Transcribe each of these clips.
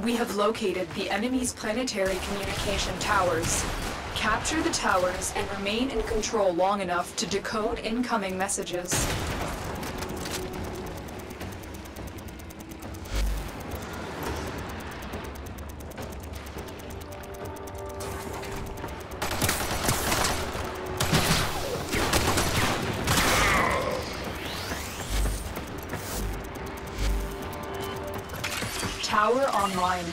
We have located the enemy's planetary communication towers. Capture the towers and remain in control long enough to decode incoming messages. Tower online.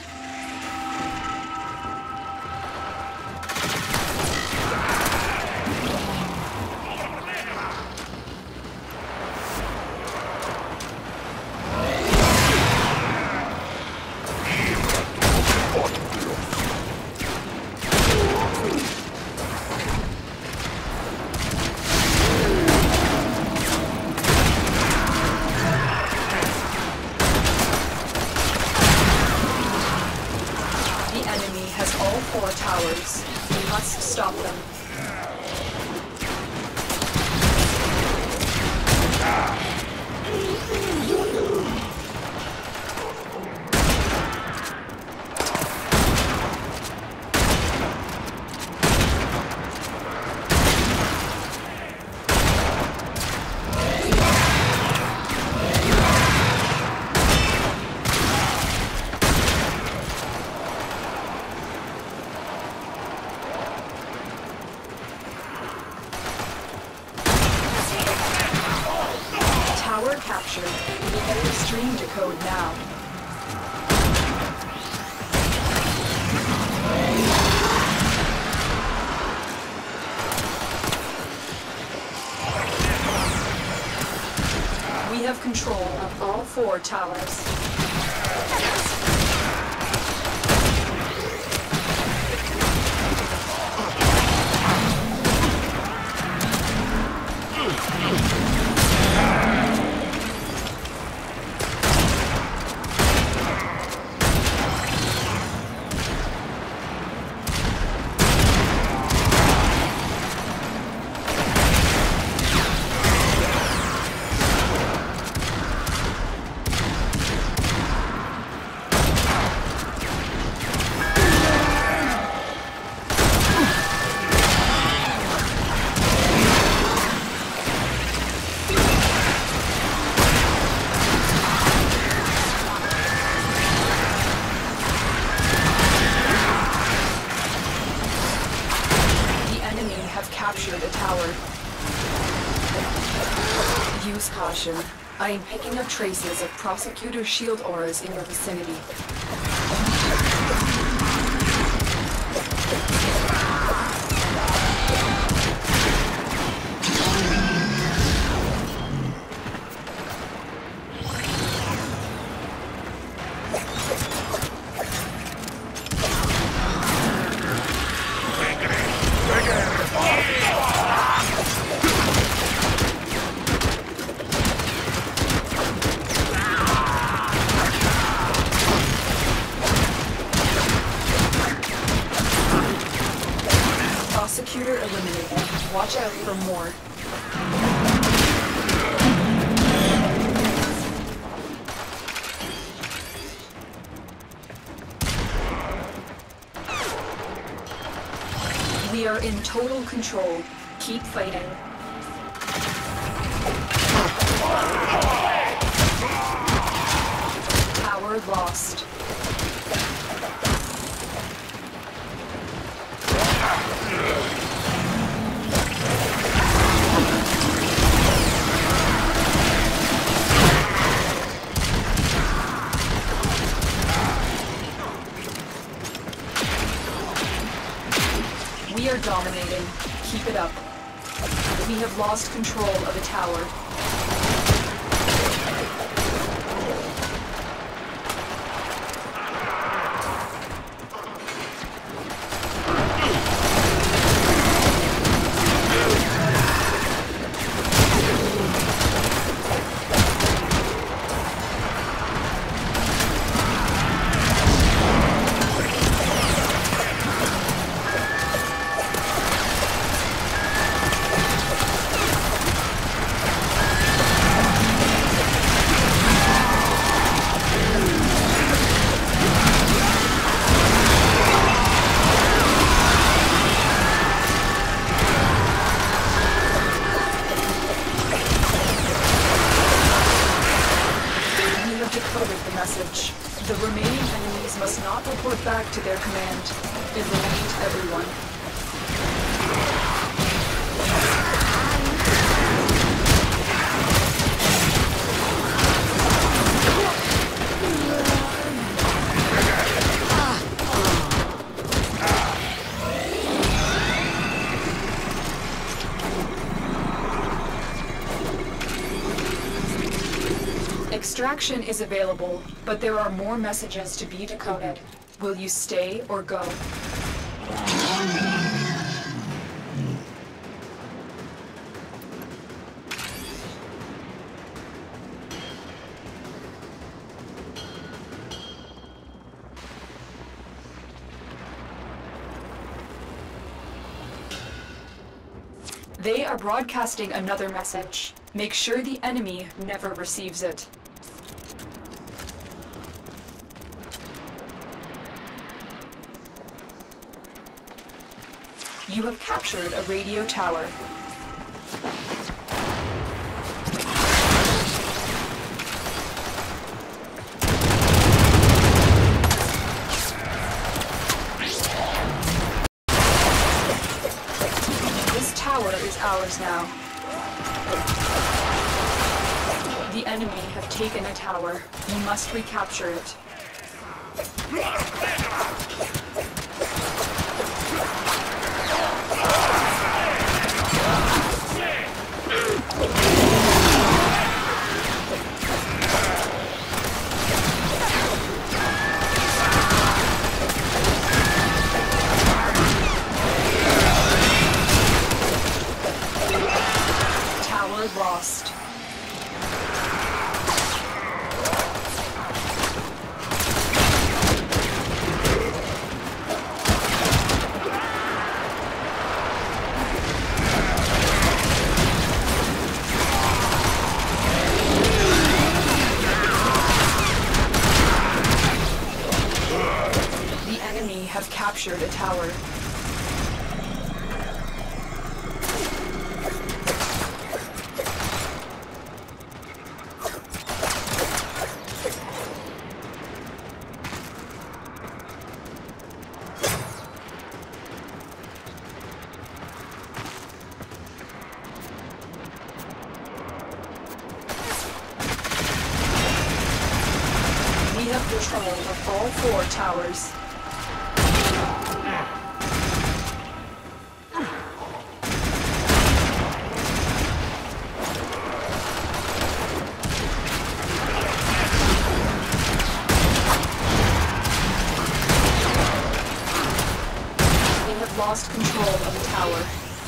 Towers. We must stop them. Captured. Begin the stream decode now. We have control of all 4 towers. Captured a tower. Use caution. I am picking up traces of Prosecutor shield auras in your vicinity. Prosecutor eliminated. Watch out for more. We are in total control. Keep fighting. Tower lost. We are dominating. Keep it up. We have lost control of a tower. enemies must not report back to their command. It will meet everyone. Extraction is available, but there are more messages to be decoded. Will you stay or go? They are broadcasting another message. Make sure the enemy never receives it. You have captured a radio tower. This tower is ours now. The enemy have taken a tower. You must recapture it. Tower lost. The enemy have captured a tower. We have control of all 4 towers. We have lost control of the tower.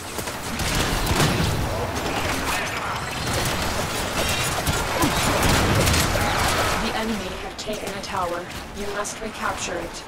The enemy have taken a tower. You must recapture it.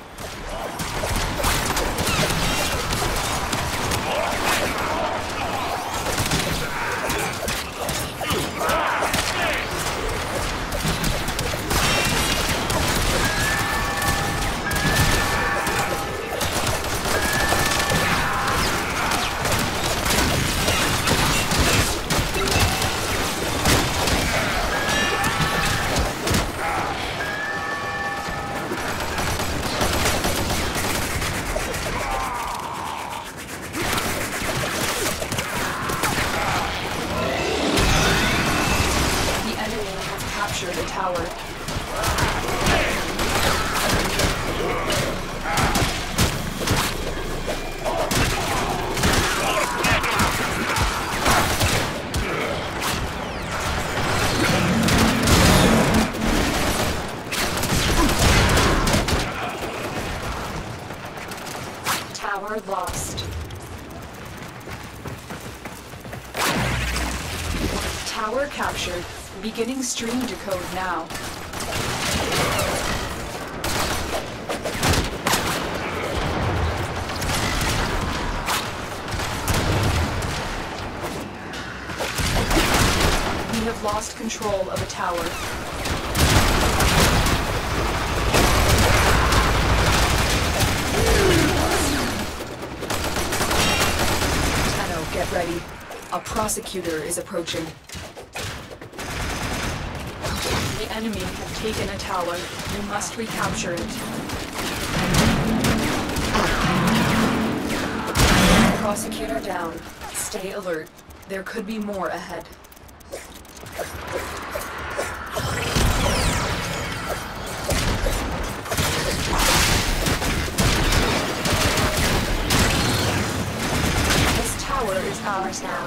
Capture the tower. Tower lost. Tower captured. Beginning stream decode now. We have lost control of a tower. Tenno, get ready. A prosecutor is approaching. The enemy have taken a tower. You must recapture it. Prosecutor down. Stay alert. There could be more ahead. This tower is ours now.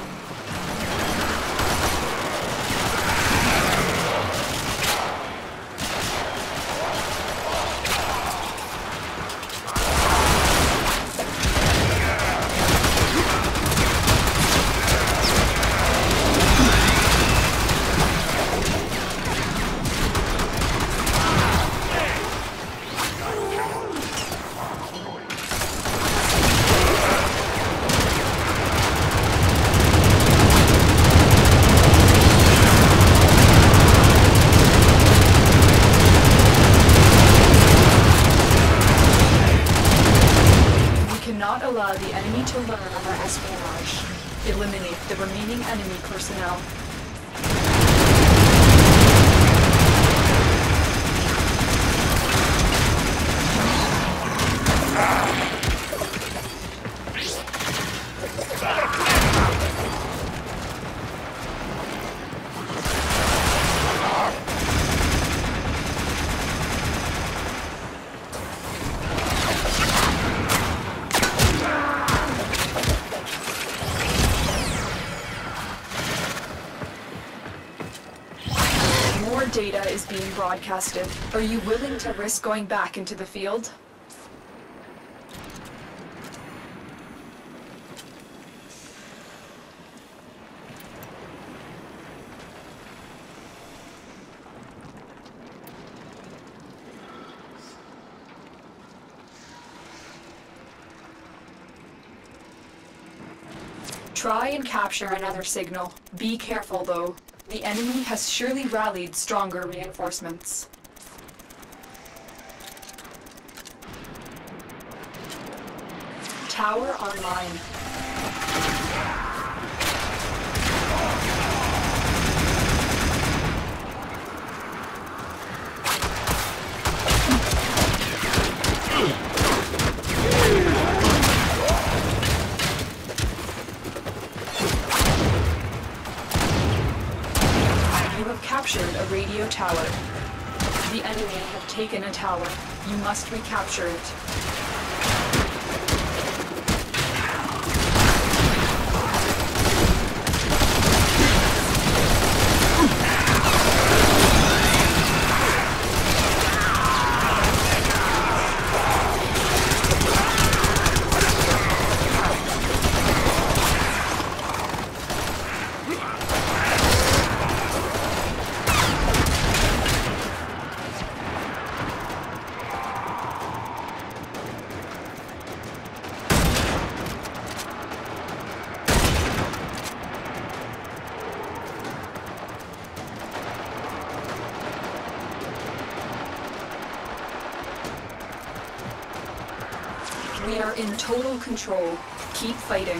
Allow the enemy to learn of our espionage. Eliminate the remaining enemy personnel. Data is being broadcasted. Are you willing to risk going back into the field? Try and capture another signal. Be careful though. The enemy has surely rallied stronger reinforcements. Tower online. Captured a radio tower. The enemy have taken a tower. You must recapture it. We are in total control. Keep fighting.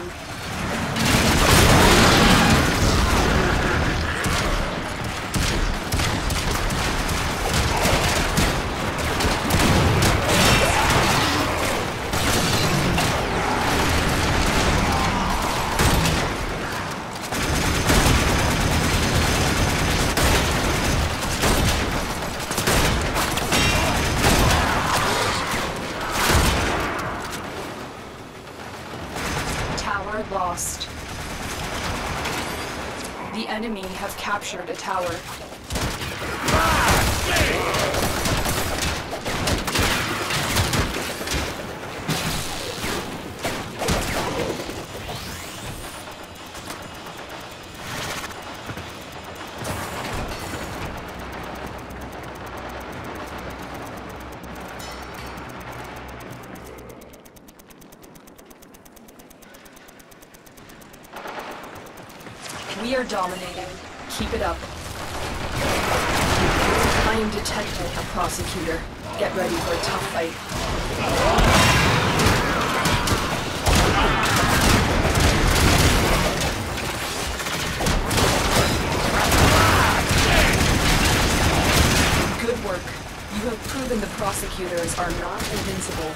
Lost. The enemy have captured a tower. We are dominating. Keep it up. I am detecting a prosecutor. Get ready for a tough fight. warriors are not invincible.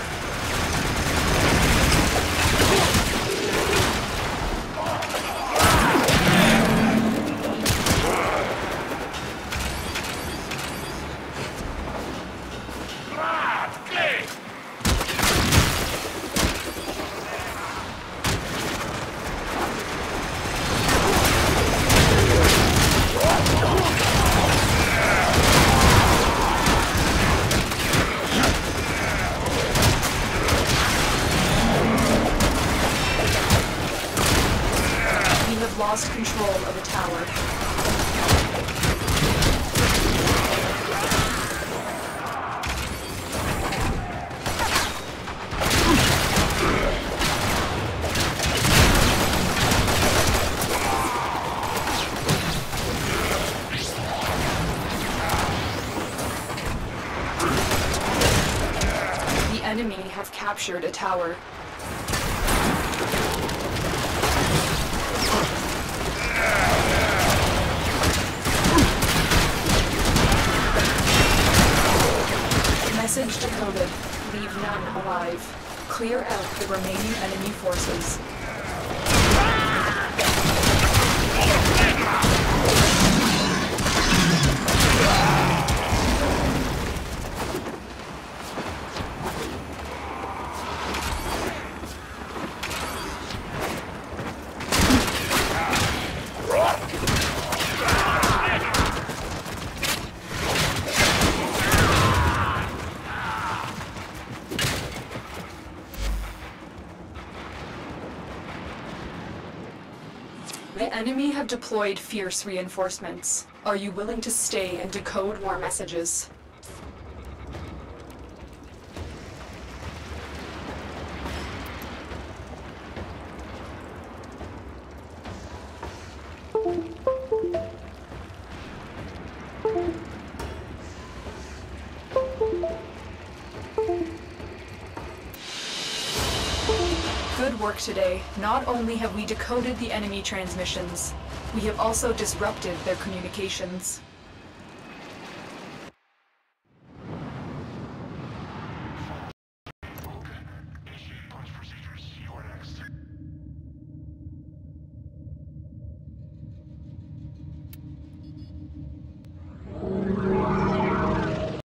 Lost control of a tower. The enemy have captured a tower. Message decoded. Leave none alive. Clear out the remaining enemy forces. The enemy have deployed fierce reinforcements. Are you willing to stay and decode more messages? Good work today. Not only have we decoded the enemy transmissions, we have also disrupted their communications.